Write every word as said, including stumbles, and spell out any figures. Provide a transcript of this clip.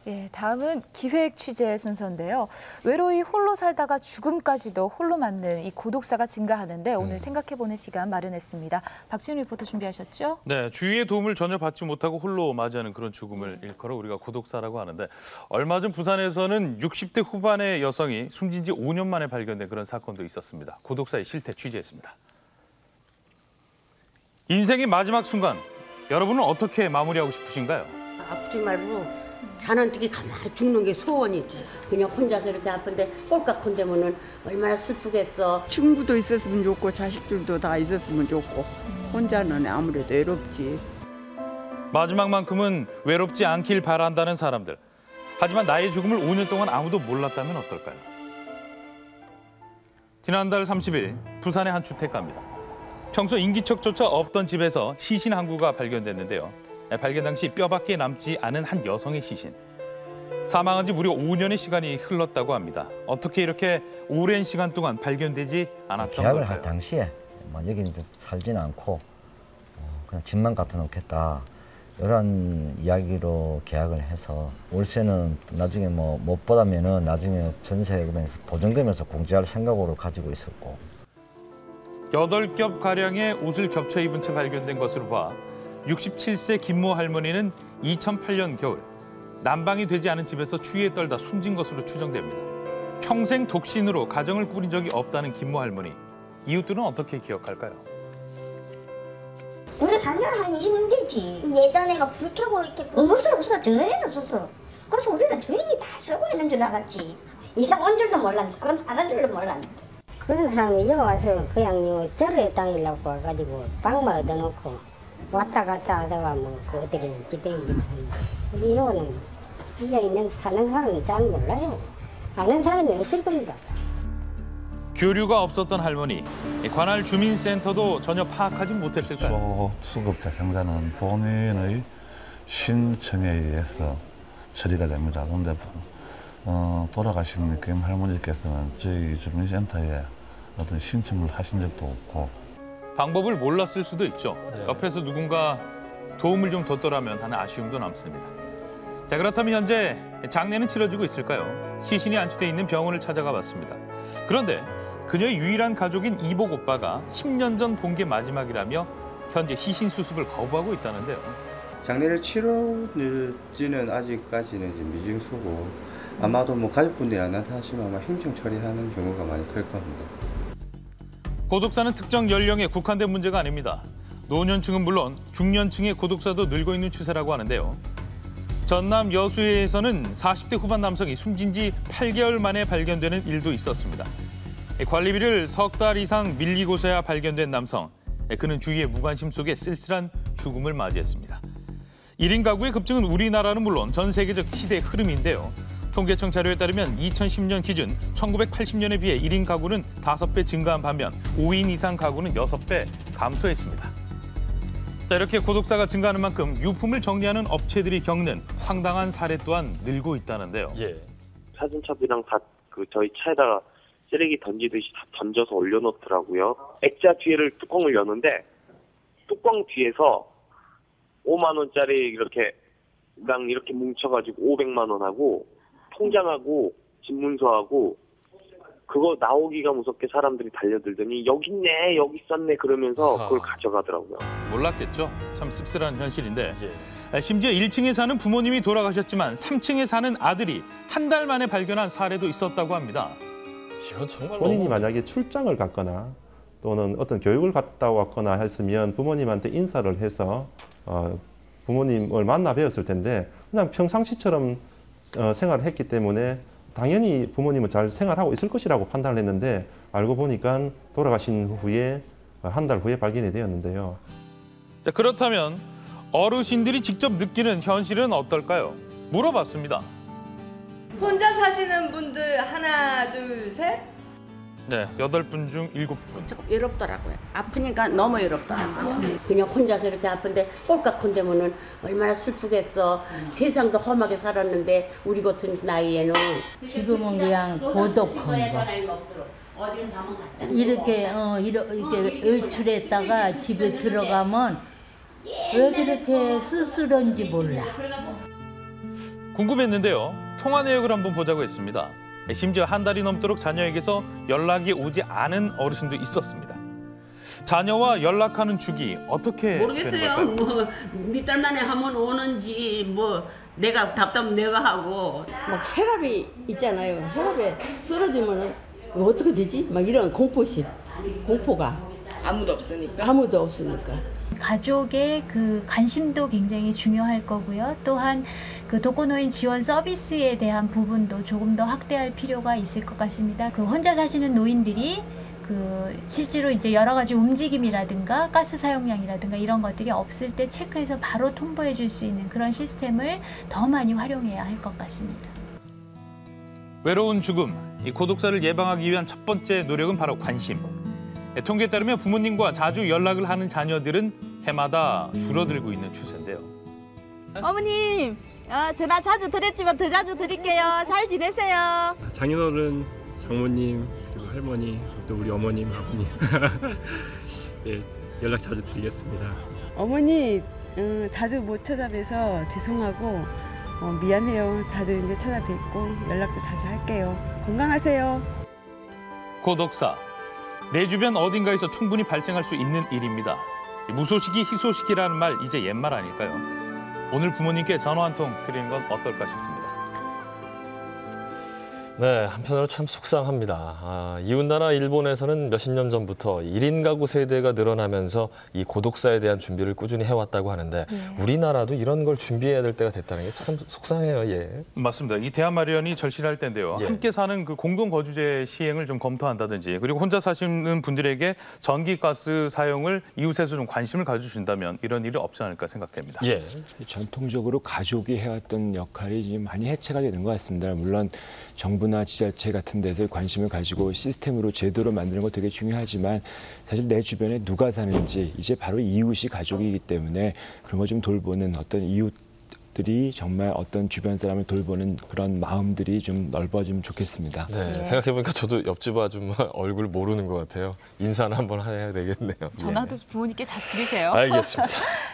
예, 다음은 기획 취재 순서인데요. 외로이 홀로 살다가 죽음까지도 홀로 맞는 이 고독사가 증가하는데 오늘 음. 생각해보는 시간 마련했습니다. 박지훈 리포터 준비하셨죠? 네, 주위의 도움을 전혀 받지 못하고 홀로 맞이하는 그런 죽음을 일컬어 우리가 고독사라고 하는데 얼마 전 부산에서는 육십 대 후반의 여성이 숨진 지 오 년 만에 발견된 그런 사건도 있었습니다. 고독사의 실태 취재했습니다. 인생의 마지막 순간, 여러분은 어떻게 마무리하고 싶으신가요? 아프지 말고 자는뜨기 가만히 죽는 게 소원이지. 그냥 혼자서 이렇게 아픈데 꼴깍한데면은 얼마나 슬프겠어. 친구도 있었으면 좋고 자식들도 다 있었으면 좋고 혼자는 아무래도 외롭지. 마지막만큼은 외롭지 않길 바란다는 사람들. 하지만 나의 죽음을 오 년 동안 아무도 몰랐다면 어떨까요? 지난달 삼십 일 부산의 한 주택가입니다. 평소 인기척조차 없던 집에서 시신 한 구가 발견됐는데요. 발견 당시 뼈밖에 남지 않은 한 여성의 시신. 사망한 지 무려 오 년의 시간이 흘렀다고 합니다. 어떻게 이렇게 오랜 시간 동안 발견되지 않았던 계약을 걸까요? 할 당시에 뭐 여기 이제 살지는 않고 그냥 집만 갖다 놓겠다. 이런 이야기로 계약을 해서 월세는 나중에 뭐 못 받으면은 나중에 전세금에서 보증금에서 공제할 생각으로 가지고 있었고. 여덟 겹 가량의 옷을 겹쳐 입은 채 발견된 것으로 봐 육십칠 세 김모 할머니는 이천팔 년 겨울 난방이 되지 않은 집에서 추위에 떨다 숨진 것으로 추정됩니다. 평생 독신으로 가정을 꾸린 적이 없다는 김모 할머니. 이웃들은 어떻게 기억할까요? 우리 산 지는 한 이십 년 됐지. 예전에가 불 켜고 이렇게 없어 없어 전에는 없었어. 그래서 우리는 주인이 다 쓰고 있는 줄 알았지. 이상 온 줄도 몰랐는데 그럼 사는 줄도 몰랐는데. 그런 사람이 여기 와서 그냥 요 절에 땅이라고 와가지고 빵만 얻어놓고 왔다 갔다 하다가 뭐그 어디는 기대기 사는데 이거는 이게 있는 사는 사람은 잘 몰라요. 아는 사람이 없을 겁니다. 교류가 없었던 할머니. 관할 주민센터도 전혀 파악하지 못했을까요? 수급자 경자는 본인의 신청에 의해서 처리가 됩니다. 그런데 어, 돌아가신 김 할머니께서는 저희 주민센터에 어떤 신청을 하신 적도 없고. 방법을 몰랐을 수도 있죠. 네. 옆에서 누군가 도움을 좀 뒀더라면 하는 아쉬움도 남습니다. 자, 그렇다면 현재 장례는 치러지고 있을까요? 시신이 안치돼 있는 병원을 찾아가 봤습니다. 그런데 그녀의 유일한 가족인 이복 오빠가 십 년 전 본 게 마지막이라며 현재 시신 수습을 거부하고 있다는데요. 장례를 치러지는 아직까지는 이제 미증수고 아마도 뭐 가족분들이 안 나타나시면 아마 행정 처리하는 경우가 많이 클 겁니다. 고독사는 특정 연령에 국한된 문제가 아닙니다. 노년층은 물론 중년층의 고독사도 늘고 있는 추세라고 하는데요. 전남 여수에서는 사십 대 후반 남성이 숨진 지 팔 개월 만에 발견되는 일도 있었습니다. 관리비를 석 달 이상 밀리고서야 발견된 남성. 그는 주위의 무관심 속에 쓸쓸한 죽음을 맞이했습니다. 일 인 가구의 급증은 우리나라는 물론 전 세계적 시대의 흐름인데요. 통계청 자료에 따르면 이천십 년 기준 천구백팔십 년에 비해 일 인 가구는 다섯 배 증가한 반면 오 인 이상 가구는 여섯 배 감소했습니다. 자, 이렇게 고독사가 증가하는 만큼 유품을 정리하는 업체들이 겪는 황당한 사례 또한 늘고 있다는데요. 예. 사진첩이랑 다 그 저희 차에다가 쓰레기 던지듯이 다 던져서 올려놓더라고요. 액자 뒤에를 뚜껑을 여는데 뚜껑 뒤에서 오만 원짜리 이렇게 랑 이렇게 뭉쳐가지고 오백만 원하고 통장하고 집문서하고 그거 나오기가 무섭게 사람들이 달려들더니 여기 있네 여기 있었네 그러면서 그걸 가져가더라고요. 몰랐겠죠. 참 씁쓸한 현실인데 예. 심지어 일 층에 사는 부모님이 돌아가셨지만 삼 층에 사는 아들이 한 달 만에 발견한 사례도 있었다고 합니다. 이건 정말 본인이 너무... 만약에 출장을 갔거나 또는 어떤 교육을 갔다 왔거나 했으면 부모님한테 인사를 해서 어, 부모님을 만나 뵈었을 텐데 그냥 평상시처럼 어, 생활을 했기 때문에 당연히 부모님은 잘 생활하고 있을 것이라고 판단을 했는데 알고 보니까 돌아가신 후에 한 달 후에 발견이 되었는데요. 자, 그렇다면 어르신들이 직접 느끼는 현실은 어떨까요? 물어봤습니다. 혼자 사시는 분들 하나, 둘, 셋? 네, 여덟 분 중 일곱 분. 조금 외롭더라고요. 아프니까 너무 외롭더라고요. 그냥 혼자서 이렇게 아픈데 꼴깍한데면은 얼마나 슬프겠어. 세상도 험하게 살았는데 우리 같은 나이에는. 지금은 그냥 고독한 거. 이렇게 어 이렇게 외출했다가 집에 들어가면 왜 그렇게 쓸쓸한지 몰라. 궁금했는데요. 통화 내역을 한번 보자고 했습니다. 심지어 한 달이 넘도록 자녀에게서 연락이 오지 않은 어르신도 있었습니다. 자녀와 연락하는 주기 어떻게 모르겠어요. 되는 걸까요? 뭐 몇 달 만에 하면 오는지 뭐 내가 답답하면 내가 하고 막 혈압이 있잖아요. 혈압에 쓰러지면은 어떻게 되지? 막 이런 공포심, 공포가 아무도 없으니까. 아무도 없으니까. 가족의 그 관심도 굉장히 중요할 거고요. 또한 그 독거노인 지원 서비스에 대한 부분도 조금 더 확대할 필요가 있을 것 같습니다. 그 혼자 사시는 노인들이 그 실제로 이제 여러 가지 움직임이라든가 가스 사용량이라든가 이런 것들이 없을 때 체크해서 바로 통보해 줄 수 있는 그런 시스템을 더 많이 활용해야 할 것 같습니다. 외로운 죽음, 이 고독사를 예방하기 위한 첫 번째 노력은 바로 관심. 통계에 따르면 부모님과 자주 연락을 하는 자녀들은 해마다 줄어들고 있는 추세인데요. 어머님, 어, 전화 자주 드렸지만 더 자주 드릴게요. 잘 지내세요. 장인어른, 장모님, 그리고 할머니, 또 우리 어머님, 아버님 네, 연락 자주 드리겠습니다. 어머니 어, 자주 못 찾아뵈서 죄송하고 어, 미안해요. 자주 이제 찾아뵙고 연락도 자주 할게요. 건강하세요. 고독사, 내 주변 어딘가에서 충분히 발생할 수 있는 일입니다. 무소식이 희소식이라는 말 이제 옛말 아닐까요? 오늘 부모님께 전화 한 통 드리는 건 어떨까 싶습니다. 네, 한편으로 참 속상합니다. 아, 이웃나라 일본에서는 몇십 년 전부터 일 인 가구 세대가 늘어나면서 이 고독사에 대한 준비를 꾸준히 해왔다고 하는데 네. 우리나라도 이런 걸 준비해야 될 때가 됐다는 게 참 속상해요. 예. 맞습니다. 이 대안 마련이 절실할 때인데요. 예. 함께 사는 그 공동 거주제 시행을 좀 검토한다든지 그리고 혼자 사시는 분들에게 전기 가스 사용을 이웃에서 좀 관심을 가져준다면 이런 일이 없지 않을까 생각됩니다. 예. 전통적으로 가족이 해왔던 역할이 지금 많이 해체가 되는 것 같습니다. 물론 정부나 지자체 같은 데서 관심을 가지고 시스템으로 제도로 만드는 거 되게 중요하지만 사실 내 주변에 누가 사는지 이제 바로 이웃이 가족이기 때문에 그런 거 좀 돌보는 어떤 이웃들이 정말 어떤 주변 사람을 돌보는 그런 마음들이 좀 넓어지면 좋겠습니다. 네, 네. 생각해보니까 저도 옆집 아줌마 얼굴 모르는 것 같아요. 인사는 한번 해야 되겠네요. 전화도 예. 부모님께 자주 드리세요. 알겠습니다.